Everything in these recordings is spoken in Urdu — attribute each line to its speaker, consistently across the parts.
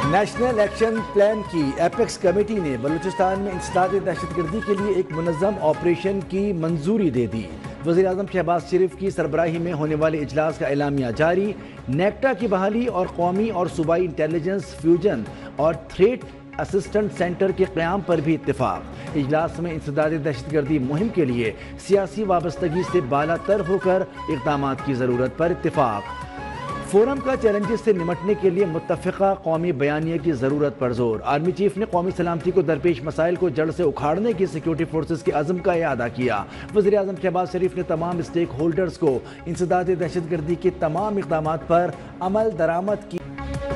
Speaker 1: نیشنل ایکشن پلان کی ایپیکس کمیٹی نے بلوچستان میں انسداد دہشت گردی کے لیے ایک منظم آپریشن کی منظوری دے دی۔ وزیراعظم شہباز شریف کی سربراہی میں ہونے والے اجلاس کا اعلامیہ جاری۔ نیکٹا کی بحالی اور قومی اور صوبائی انٹیلیجنس فیوژن اور تھریٹ اسسٹنٹ سینٹر کے قیام پر بھی اتفاق۔ اجلاس میں انسداد دہشت گردی مہم کے لیے سیاسی وابستگی سے بالا تر ہو کر اقدامات کی ضرورت پر اتفاق۔ فورم کا چیلنجز سے نمٹنے کے لیے متفقہ قومی بیانیے کی ضرورت پر زور۔ آرمی چیف نے قومی سلامتی کو درپیش مسائل کو جڑ سے اکھاڑنے کی سیکیورٹی فورسز کے عزم کا اعادہ کیا۔ وزیراعظم شہباز شریف نے تمام اسٹیک ہولڈرز کو انسداد دہشت گردی کے تمام اقدامات پر عمل درآمد کی۔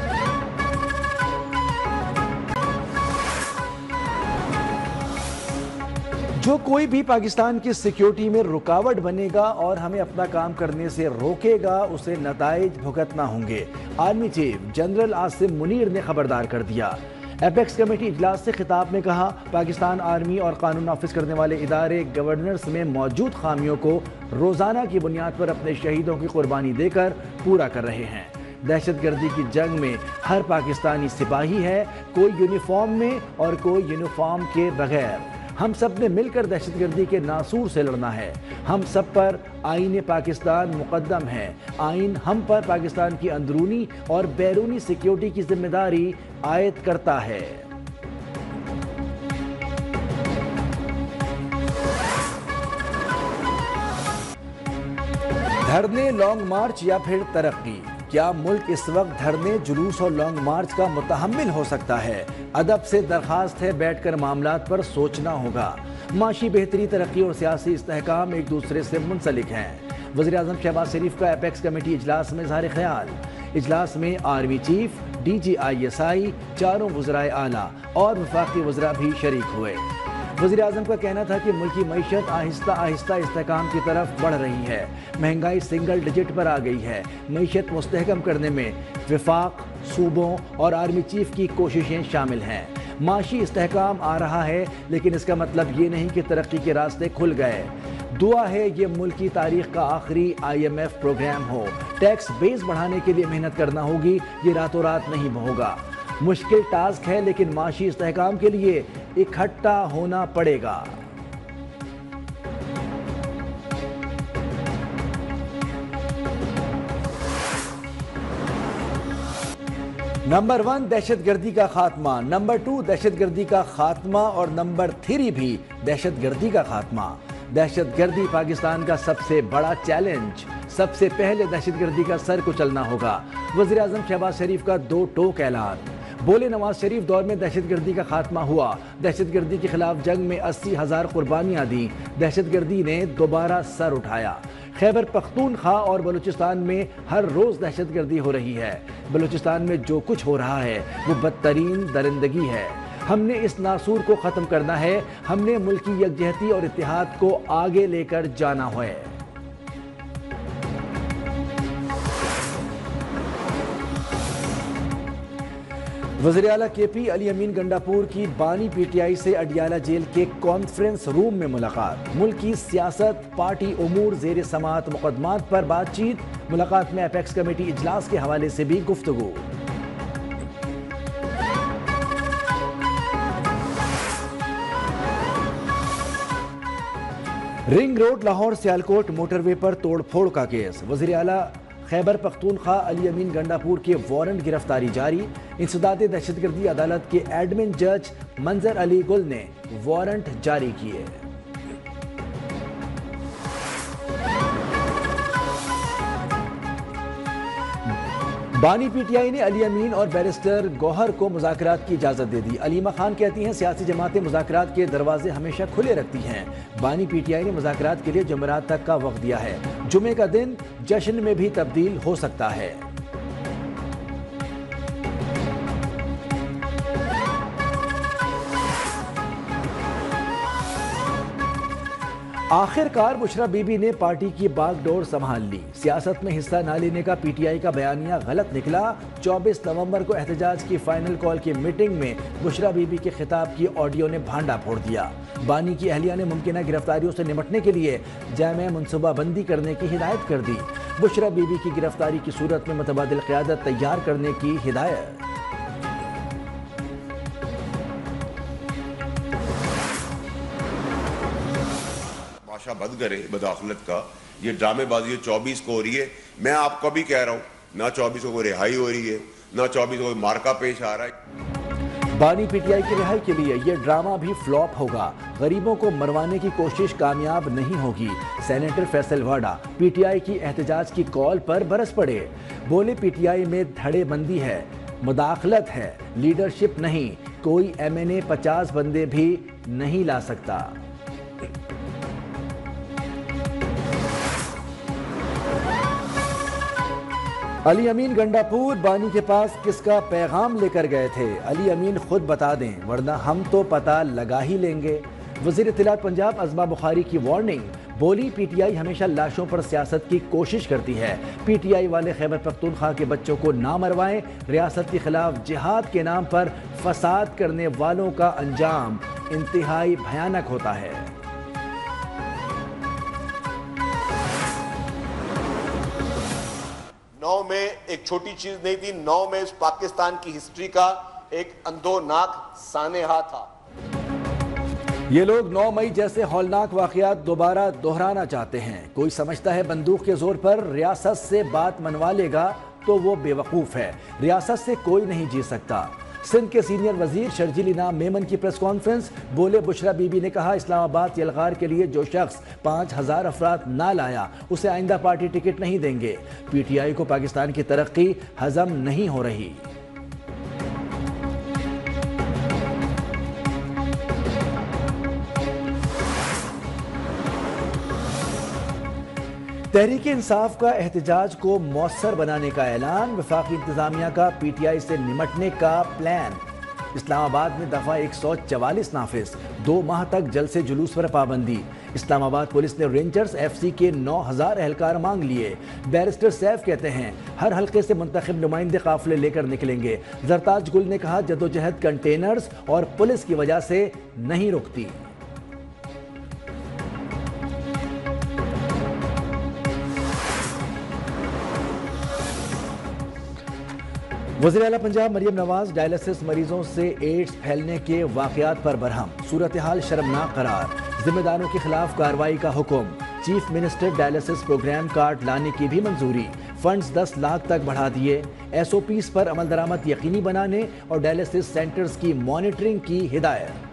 Speaker 1: جو کوئی بھی پاکستان کی سیکیورٹی میں رکاوٹ بنے گا اور ہمیں اپنا کام کرنے سے روکے گا اسے نتائج بھگتنا ہوں گے، army chief general Asim Munir نے خبردار کر دیا۔ ایپیکس کمیٹی اجلاس سے خطاب میں کہا، پاکستان آرمی اور قانون نافذ کرنے والے ادارے گورننس میں موجود خامیوں کو روزانہ کی بنیاد پر اپنے شہیدوں کی قربانی دے کر پورا کر رہے ہیں۔ دہشت گردی کی جنگ میں ہر پاکستانی سپاہی ہے، کوئی یونیفارم میں اور کوئی یونیفارم کے بغیر۔ ہم سب نے مل کر دہشت گردی کے ناسور سے لڑنا ہے۔ ہم سب پر آئین پاکستان مقدم ہے۔ آئین ہم پر پاکستان کی اندرونی اور بیرونی سیکیورٹی کی ذمہ داری عائد کرتا ہے۔ دھرنے، لانگ مارچ یا پھر ترقی؟ کیا ملک اس وقت دھرنے، جلوس اور لانگ مارچ کا متحمل ہو سکتا ہے؟ ادب سے درخواست ہے، بیٹھ کر معاملات پر سوچنا ہوگا۔ معاشی بہتری، ترقی اور سیاسی استحکام ایک دوسرے سے منسلک ہیں۔ وزیراعظم شہباز شریف کا ایپیکس کمیٹی اجلاس میں اظہار خیال۔ اجلاس میں army chief, D G I S I, چاروں وزرائے اعلیٰ اور وفاقی وزراء بھی شریک ہوئے۔ وزیراعظم کا کہنا تھا کہ ملکی معیشت آہستہ آہستہ استحکام کی طرف بڑھ رہی ہے، مہنگائی سنگل ڈیجٹ پر آ گئی ہے۔ معیشت مستحکم کرنے میں وفاق، صوبوں اور آرمی چیف کی کوششیں شامل ہیں۔ معاشی استحکام آ رہا ہے، لیکن اس کا مطلب یہ نہیں کہ ترقی کے راستے کھل گئے۔ دعا ہے یہ ملک کی تاریخ کا آخری IMF پروگرام ہو۔ ٹیکس بیس بڑھانے کے لیے محنت کرنا ہوگی، یہ راتوں رات نہیں ہوگا۔ مشکل ٹاسک ہے، لیکن معاشی استحکام کے لیے اکٹھا ہونا پڑے گا۔ نمبر 1 دہشت گردی کا خاتمہ، نمبر 2 دہشت گردی کا خاتمہ اور نمبر 3 بھی دہشت گردی کا خاتمہ۔ دہشت گردی پاکستان کا سب سے بڑا چیلنج، سب سے پہلے دہشت گردی کا سر کچلنا ہوگا۔ وزیراعظم شہباز شریف کا 2 ٹوک اعلان۔ بولے نواز شریف دور میں دہشت گردی کا خاتمہ ہوا، دہشت گردی کے خلاف جنگ میں 80,000 قربانیاں دیں، دہشت گردی نے دوبارہ سر اٹھایا۔ خیبر پختونخوا اور بلوچستان میں ہر روز دہشت گردی ہو رہی ہے۔ بلوچستان میں جو کچھ ہو رہا ہے وہ بدترین درندگی ہے۔ ہم نے اس ناسور کو ختم کرنا ہے، ہم نے ملکی یکجہتی اور اتحاد کو آگے لے کر جانا ہے۔ وزیر اعلیٰ کے پی علی امین گنڈاپور کی بانی پی ٹی آئی سے اڈیالہ جیل کے کانفرنس روم میں ملاقات۔ ملکی سیاست، پارٹی امور، زیر سماعت مقدمات پر بات چیت۔ ملاقات میں ایپیکس کمیٹی اجلاس کے حوالے سے بھی گفتگو۔ Ring road Lahore Sialkot motorway پر توڑ پھوڑ کا کیس۔ وزیر اعلیٰ خیبر پختونخوا علی امین گنڈاپور کے وارنٹ گرفتاری جاری۔ انسداد دہشت گردی عدالت کے ایڈمن جج منظر علی گل نے وارنٹ جاری کیے۔ بانی پی ٹی آئی نے علی امین اور بیرسٹر گوہر کو مذاکرات کی اجازت دے دی۔ علیمہ خان کہتی ہیں سیاسی جماعتیں مذاکرات کے دروازے ہمیشہ کھلے رکھتی ہیں۔ بانی پی ٹی آئی نے مذاکرات کے لیے جمعرات تک کا وقت دیا ہے۔ جمعے کا دن جشن میں بھی تبدیل ہو سکتا ہے۔ آخر کار بشرا بی بی نے پارٹی کی باغ ڈور سنبھال لی۔ سیاست میں حصہ نہ لینے کا پی ٹی آئی کا بیانیہ غلط نکلا۔ 24 نومبر کو احتجاج کی فائنل کال کی میٹنگ میں بشرا بی بی کے خطاب کی آڈیو نے بھانڈا پھوڑ دیا۔ بانی کی اہلیہ نے ممکنہ گرفتاریوں سے نمٹنے کے لیے جامع منصوبہ بندی کرنے کی ہدایت کر دی۔ بشرا بی بی کی گرفتاری کی صورت میں متبادل قیادت تیار کرنے کی ہدایت۔
Speaker 2: تماشا بند کرے مداخلت کا. یہ ڈرامے بازی 24 کو ہو رہی ہے. میں آپ کو بھی کہہ رہا ہوں نہ 24 کو رہائی ہو رہی ہے نہ 24 کو مارکا پیش آ رہا ہے.
Speaker 1: بانی پی ٹی آئی کی رہائی کے لیے یہ ڈرامہ بھی فلاپ ہوگا. غریبوں کو مروانے کی کوشش کامیاب نہیں ہوگی. Senator Faisal Vawda P T I کی احتجاج کی کال پر برس پڑے. بولے پی ٹی آئی میں دھڑے بندی ہے, مداخلت ہے, لیڈرشپ نہیں. کوئی ایم این اے 50 بندے بھی نہیں لا سکتا. علی امین گنڈا پور بانی کے پاس کس کا پیغام لے کر گئے تھے؟ علی امین خود بتا دیں ورنہ ہم تو پتہ لگا ہی لیں گے. وزیر اطلاعات پنجاب عظمہ بخاری کی وارننگ. بولی پی ٹی آئی ہمیشہ لاشوں پر سیاست کی کوشش کرتی ہے. پی ٹی آئی والے خیبر پختونخوا کے بچوں کو نہ مروائیں. ریاست کے خلاف جہاد کے نام پر فساد کرنے والوں کا انجام انتہائی بھیانک ہوتا ہے.
Speaker 3: نو میں ایک چھوٹی چیز نہیں تھی. 9 میں اس پاکستان کی ہسٹری کا ایک اندوناک سانحہ تھا.
Speaker 1: یہ لوگ 9 مئی جیسے ہولناک واقعات دوبارہ دہرانا چاہتے ہیں. کوئی سمجھتا ہے بندوق کے زور پر ریاست سے بات منوا لے گا تو وہ بے وقوف ہے. ریاست سے کوئی نہیں جیت سکتا. سندھ کے سینئر وزیر شرجیل انعام میمن کی پریس کانفرنس. بولے بشرا بی بی نے کہا اسلام آباد یلغار کے لیے جو شخص 5000 افراد نہ لایا اسے آئندہ پارٹی ٹکٹ نہیں دیں گے. پی ٹی آئی کو پاکستان کی ترقی ہضم نہیں ہو رہی. تحریک انصاف کا احتجاج کو مؤثر بنانے کا اعلان. وفاقی انتظامیہ کا پی ٹی آئی سے نمٹنے کا پلان. اسلام آباد میں دفعہ 144 نافذ. 2 ماہ تک جلسے جلوس پر پابندی. اسلام آباد پولیس نے رینجرز ایف سی کے 9000 اہلکار مانگ لیے. بیرسٹر سیف کہتے ہیں ہر حلقے سے منتخب نمائندے قافلے لے کر نکلیں گے. زرتاج گل نے کہا جدوجہد کنٹینرز اور پولیس کی وجہ سے نہیں رکتی. وزیر اعلیٰ پنجاب مریم نواز ڈائلسس مریضوں سے ایڈز پھیلنے کے واقعات پر برہم. صورتحال شرمناک قرار. ذمہ داروں کے خلاف کارروائی کا حکم. Chief minister dialysis programme card لانے کی بھی منظوری. فنڈز 10 لاکھ تک بڑھا دیے. ایس او پیز پر عمل درآمد یقینی بنانے اور ڈائلسس سینٹرز کی مانیٹرنگ کی ہدایت.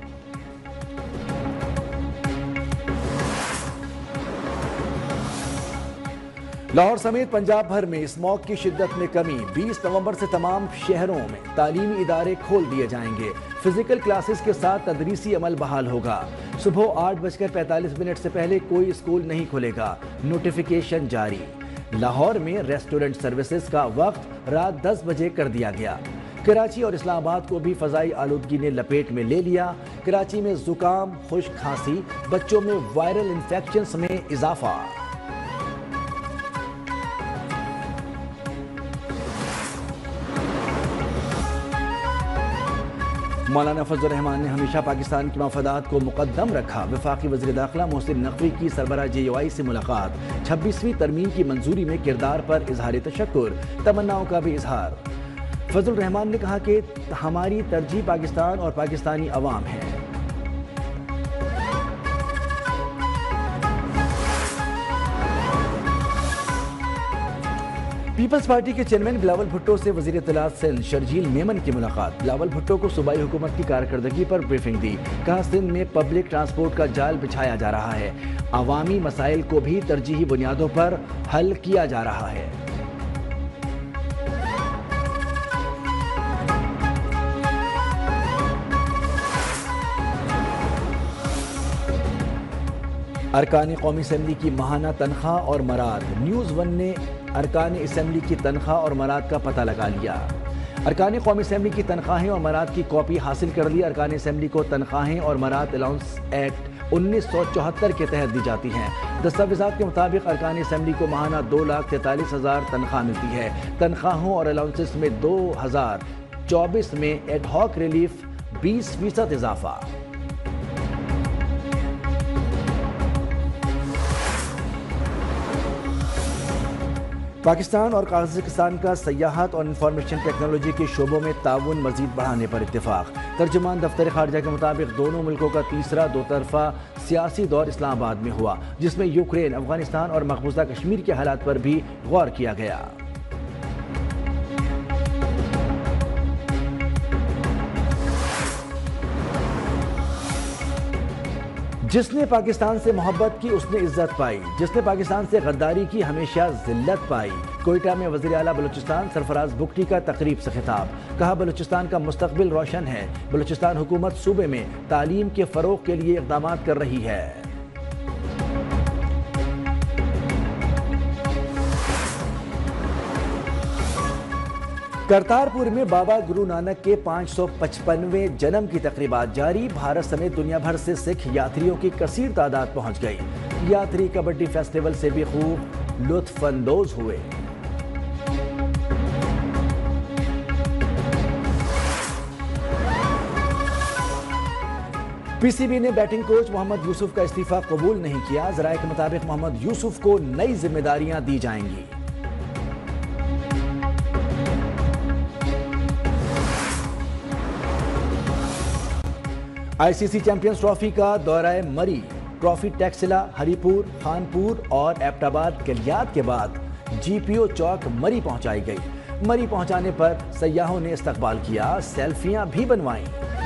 Speaker 1: لاہور سمیت پنجاب بھر میں اسموگ کی شدت میں کمی. 20 نومبر سے تمام شہروں میں تعلیمی ادارے کھول دیے جائیں گے. فزیکل کلاسز کے ساتھ تدریسی عمل بحال ہوگا. صبح 8:45 سے پہلے کوئی اسکول نہیں کھلے گا. نوٹیفیکیشن جاری. لاہور میں ریسٹورنٹ سروسز کا وقت رات 10 بجے کر دیا گیا. کراچی اور اسلام آباد کو بھی فضائی آلودگی نے لپیٹ میں لے لیا. کراچی میں زکام، خشک کھانسی، بچوں میں وائرل انفیکشنز میں اضافہ. مولانا فضل الرحمان نے ہمیشہ پاکستان کے مفادات کو مقدم رکھا. وفاقی وزیر داخلہ محسن نقوی کی سربراہ جے یو آئی سے ملاقات. 26ویں ترمیم کی منظوری میں کردار پر اظہار تشکر. تمناؤں کا بھی اظہار. فضل الرحمان نے کہا کہ ہماری ترجیح پاکستان اور پاکستانی عوام ہے. پیپلز پارٹی کے چیئرمین بلاول بھٹو سے وزیر اطلاعات سندھ شرجیل میمن کی ملاقات. بلاول بھٹو کو صوبائی حکومت کی کارکردگی پر بریفنگ دی. کہا سندھ میں پبلک ٹرانسپورٹ کا جال بچھایا جا رہا ہے. عوامی مسائل کو بھی ترجیحی بنیادوں پر حل کیا جا رہا ہے. ارکان قومی اسمبلی کی ماہانہ تنخواہ اور مراد. نیوز 1 نے ارکان اسمبلی کی تنخواہ اور مراد کا پتہ لگا لیا. ارکان قومی اسمبلی کی تنخواہیں اور مراد کی کاپی حاصل کر لی. ارکان اسمبلی کو تنخواہیں اور مراد الاؤنس ایکٹ 1974 کے تحت دی جاتی ہیں. دستاویزات کے مطابق ارکان اسمبلی کو ماہانہ 2,43,000 تنخواہ ملتی ہے. تنخواہوں اور الاؤنسز میں 2024 میں ایڈ ہاک ریلیف 20% اضافہ. پاکستان اور قازقستان کا سیاحت اور انفارمیشن ٹیکنالوجی کے شعبوں میں تعاون مزید بڑھانے پر اتفاق۔ ترجمان دفتر خارجہ کے مطابق دونوں ملکوں کا تیسرا دو طرفہ سیاسی دور اسلام آباد میں ہوا، جس میں یوکرین، افغانستان اور مقبوضہ کشمیر کے حالات پر بھی غور کیا گیا۔ جس نے پاکستان سے محبت کی اس نے عزت پائی، جس نے پاکستان سے غداری کی ہمیشہ ذلت پائی۔ کوئٹہ میں وزیر اعلیٰ بلوچستان سرفراز بگٹی کا تقریب سے خطاب، کہا بلوچستان کا مستقبل روشن ہے، بلوچستان حکومت صوبے میں تعلیم کے فروغ کے لیے اقدامات کر رہی ہے۔ کرتارپور میں بابا گرو نانک کے 555ویں جنم کی تقریبات جاری، بھارت سمیت دنیا بھر سے سکھ یاتریوں کی کثیر تعداد پہنچ گئی۔ یاتری کبڈی فیسٹیول سے بھی خوب لطف اندوز ہوئے۔ پی سی بی نے بیٹنگ کوچ محمد یوسف کا استعفیٰ قبول نہیں کیا، ذرائع کے مطابق محمد یوسف کو نئی ذمہ داریاں دی جائیں گی۔ آئی سی سی چیمپئنز ٹرافی کا دورہ مری، ٹرافی ٹیکسلا، ہری پور، خانپور اور ایبٹ آباد کلیات کے بعد جی پی او چوک مری پہنچائی گئی۔ مری پہنچانے پر سیاحوں نے استقبال کیا، سیلفیاں بھی بنوائیں۔